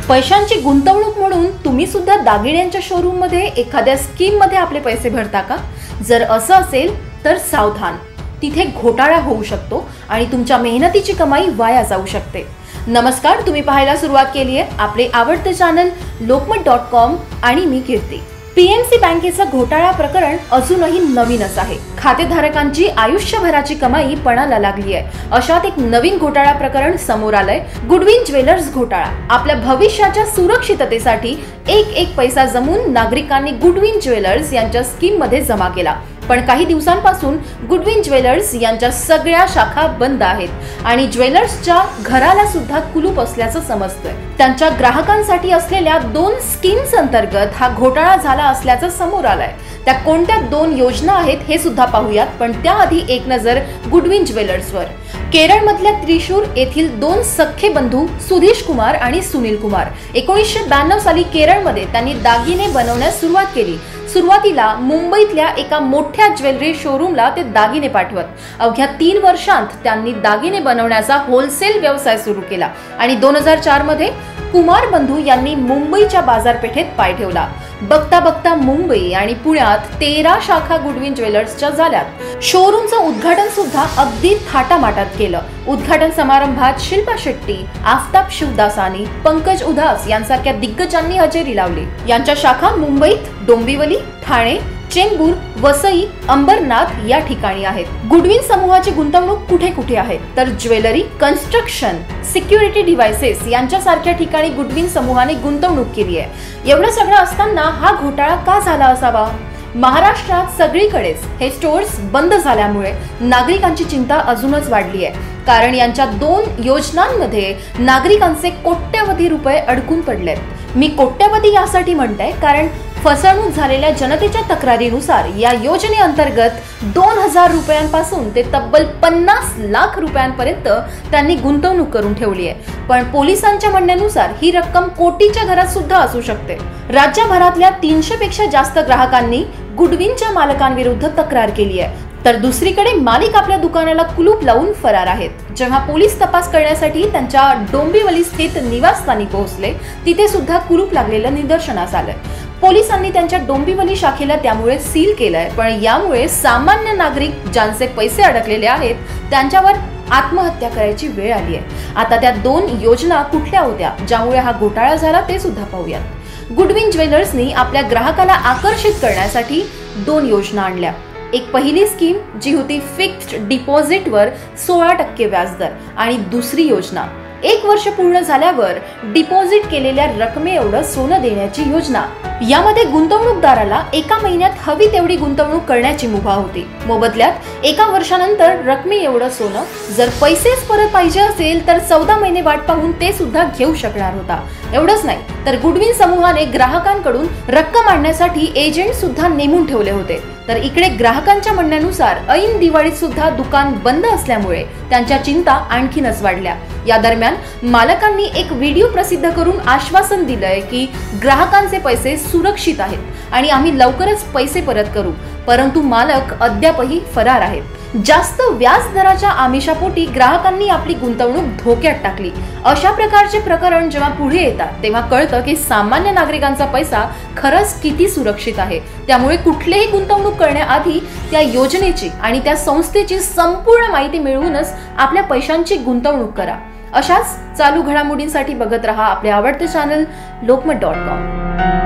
पैशांची गुंतवणूक म्हणून तुम्ही सुद्धा दागिन्यांच्या शोरूम मध्ये एखाद्या स्कीम मध्ये आपले पैसे भरता का? जर असं असेल तर सावधान, तिथे घोटाळा होऊ शकतो आणि तुमच्या मेहनतीची कमाई वाया जाऊ शकते। नमस्कार, तुम्ही पाहायला सुरुवात केली आहे आपले आवडते चॅनल lokmat.com आणि मी कीर्ती। पीएमसी बँकेचा घोटाळा प्रकरण अजूनही नवीनच आहे। खातेधारकांची आयुष्यभराची कमाई पणाला लागली आहे। अशात एक नवीन घोटाळा प्रकरण समोर आलंय, गुडविन ज्वेलर्स घोटाळा। आपल्या भविष्याच्या सुरक्षिततेसाठी एक पैसा जमून नागरिकांनी गुडविन ज्वेलर्स यांच्या स्कीम मध्ये जमा केला, पण काही दिवसांपासून गुडविन ज्वेलर्स यांच्या सगळ्या शाखा बंद आहेत आणि ज्वेलर्सच्या घराला सुद्धा कुलूप असल्याचं समजतंय। त्यांच्या ग्राहकांसाठी असलेल्या 2 स्कीम्स अंतर्गत हा घोटाळा झाला असल्याचं समोर आलंय। त्या कोणत्या 2 योजना आहेत हे सुद्धा पाहूयात, पण त्याआधी एक नजर गुडविन ज्वेलर्सवर। केरळमधल्या त्रिशूर येथील 2 सख्खे बंधू सुधीश कुमार आणि सुनील कुमार 1992 साली केरळमध्ये त्यांनी दागिने बनवण्यास सुरुवात केली। सुरुवातीला मुंबईतल्या एका मोठ्या ज्वेलरी शोरूमला ते दागिने पाठवत अवघ्या 3 वर्षांत त्यांनी दागिने बनवण्याचा होलसेल व्यवसाय सुरू केला आणि 2004 मध्ये कुमार बंधू यांनी मुंबईच्या बाजारपेठेत पाय ठेवला। बघता बघता मुंबई आणि पुण्यात 13 शाखा गुडविन ज्वेलर्सच्या झाल्यात। शोरूमचं उद्घाटन सुद्धा अगदी थाटामाटात केलं। उद्घाटन समारंभात शिल्पा शेट्टी, आफताब शिवदासानी, पंकज उधास यांसारख्या दिग्गजांनी हजेरी लावली। यांच्या शाखा मुंबईत डोंबिवली, ठाणे, चेंबूर, वसई, अंबरनाथ या ठिकाणी आहेत। गुडविन समूहाची गुंतवणूक कुठे कुठे आहे तर ज्वेलरी, कन्स्ट्रक्शन, सिक्युरिटी डिव्हाइसेस यांच्यासारख्या ठिकाणी गुडविन समूहाने गुंतवणूक केली आहे। एवढं सगळं असताना हा घोटाळा का झाला असावा? महाराष्ट्रात सगळीकडेच हे स्टोअर्स बंद झाल्यामुळे नागरिकांची चिंता अजूनच वाढली आहे, कारण यांच्या 2 योजनांमध्ये नागरिकांचे कोट्यवधी रुपये अडकून पडलेत। मी कोट्यवधी यासाठी म्हणते कारण फसवणूक झालेल्या जनतेच्या तक्रारीनुसार या योजनेअंतर्गत 2000 रुपयांपासून ते तब्बल 50 लाख रुपयांपर्यंत त्यांनी गुंतवणूक करून ठेवली आहे। पण पोलिसांच्या म्हणण्यानुसार ही रक्कम कोटीच्या घरात सुद्धा असू शकते। राज्यभरातल्या 300 पेक्षा जास्त ग्राहकांनी गुडविनच्या मालकांविरुद्ध तक्रार केली आहे, तर दुसरीकडे मालिक आपल्या दुकानाला कुलूप लावून फरार आहेत। जेव्हा पोलीस तपास करण्यासाठी त्यांच्या डोंबिवली स्थित निवासस्थानी पोहोचले, तिथे सुद्धा कुलूप लागलेलं निदर्शनास आलंय। पोलिसांनी त्यांच्या डोंबिवली शाखेला त्यामुळे सील केलंय, पण यामुळे सामान्य नागरिक ज्यांचे पैसे अडकलेले आहेत त्यांच्यावर आत्महत्या करायची वेळ आली आहे। आता त्या 2 योजना कुठल्या होत्या ज्यामुळे हा घोटाळा झाला ते सुद्धा पाहूयात। गुडविन ज्वेलर्सनी आपल्या ग्राहकाला आकर्षित करण्यासाठी 2 योजना आणल्या। एक पहिली स्कीम जी होती फिक्स्ड डिपॉझिटवर 16% व्याजदर, आणि दुसरी योजना 1 वर्ष पूर्ण झाल्यावर डिपॉझिट केलेल्या रकमे एवढं सोनं देण्याची योजना। यामध्ये गुंतवणूकदाराला 1 महिन्यात हवी तेवढी गुंतवणूक करण्याची मुभा होती। मोबदल्यात 1 वर्षानंतर रकमे एवढं सोनं जर पैसेच परत पाहिजे असेल तर 14 महिने वाट पाहून ते सुद्धा घेऊ शकणार होता। एवढंच नाही तर गुडविन समूहाने ग्राहकांकडून रक्कम आणण्यासाठी एजंट सुद्धा नेमून ठेवले होते। तर इकडे ग्राहकांच्या म्हणण्यानुसार ऐन दिवाळीत सुद्धा दुकान बंद असल्यामुळे त्यांच्या चिंता आणखीनच वाढल्या। या दरम्यान मालकांनी एक व्हिडिओ प्रसिद्ध करून आश्वासन दिलंय की ग्राहकांचे पैसे सुरक्षित आहेत आणि आम्ही लवकरच पैसे परत करू, परंतु मालक अद्यापही फरार आहेत। जास्त व्याज दराच्या आमिषापोटी ग्राहकांनी आपली गुंतवणूक धोक्यात टाकली। अशा प्रकारचे प्रकरण जेव्हा पुढे येतात तेव्हा कळतं की सामान्य नागरिकांचा पैसा खरंच किती सुरक्षित आहे। त्यामुळे कुठलीही गुंतवणूक करण्याआधी त्या योजनेची आणि त्या संस्थेची संपूर्ण माहिती मिळवूनच आपल्या पैशांची गुंतवणूक करा। अशाच चालू घडामोडींसाठी बघत रहा आपले आवडते चॅनल lokmat.com।